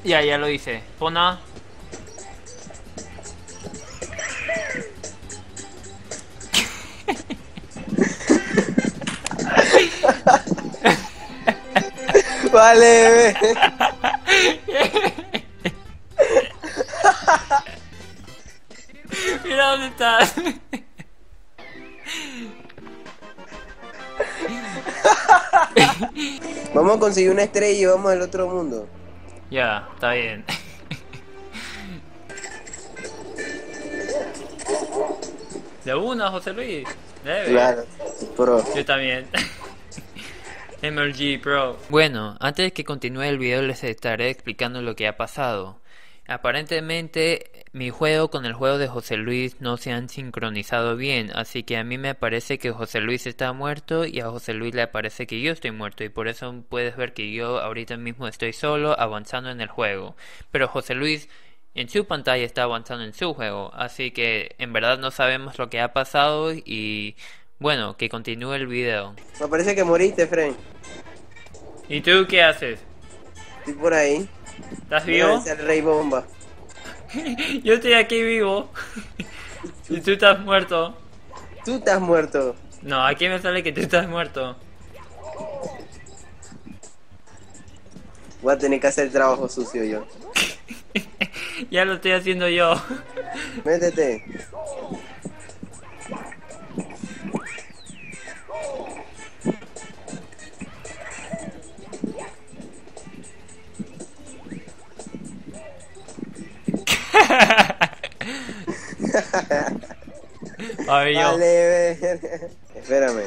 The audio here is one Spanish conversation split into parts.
Ya lo hice. Pon A. Vale, ve. Mira dónde estás. Vamos a conseguir una estrella y vamos al otro mundo. Ya, está bien. De una, José Luis. Debe. Claro, bro. Yo también. MLG Pro. Bueno, antes de que continúe el video les estaré explicando lo que ha pasado. Aparentemente mi juego con el juego de José Luis no se han sincronizado bien, así que a mí me parece que José Luis está muerto y a José Luis le parece que yo estoy muerto, y por eso puedes ver que yo ahorita mismo estoy solo avanzando en el juego, pero José Luis en su pantalla está avanzando en su juego, así que en verdad no sabemos lo que ha pasado y bueno, que continúe el video. Me parece que moriste, Fren. ¿Y tú qué haces? Estoy por ahí. ¿Estás Voy a vivo? vencer al Rey Bomba. Yo estoy aquí vivo. Y tú estás muerto. Tú estás muerto. No, aquí me sale que tú estás muerto. Voy a tener que hacer el trabajo sucio yo. Ya lo estoy haciendo yo. Métete. A ver, yo. Vale, ve. Espérame.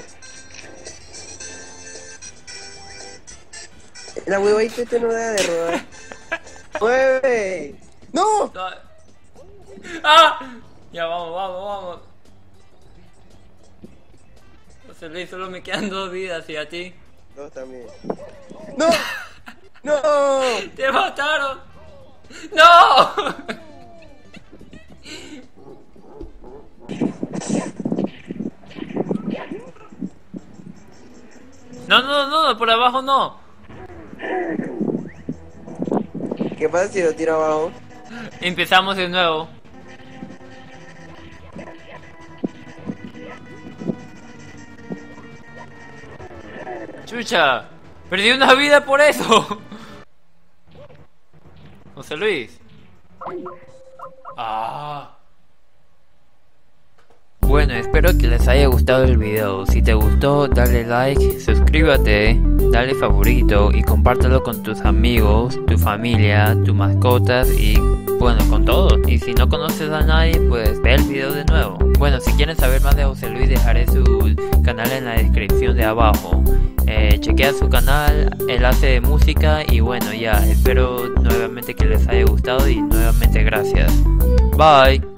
La huevita este no da de rodar. ¡Mueve! ¡No! ¡Ah! Ya vamos. José Luis, solo me quedan 2 vidas y a ti. Dos también. ¡No! ¡No! ¡Te mataron! ¡No! No, por abajo no. ¿Qué pasa si lo tiro abajo? Empezamos de nuevo. Chucha, perdí una vida por eso. José Luis. Bueno, espero que les haya gustado el video. Si te gustó, dale like, suscríbete, dale favorito y compártelo con tus amigos, tu familia, tus mascotas y bueno, con todos. Y si no conoces a nadie, pues ve el video de nuevo. Bueno, si quieren saber más de José Luis, dejaré su canal en la descripción de abajo. Chequea su canal, él hace música y bueno, ya, espero nuevamente que les haya gustado y nuevamente gracias. Bye.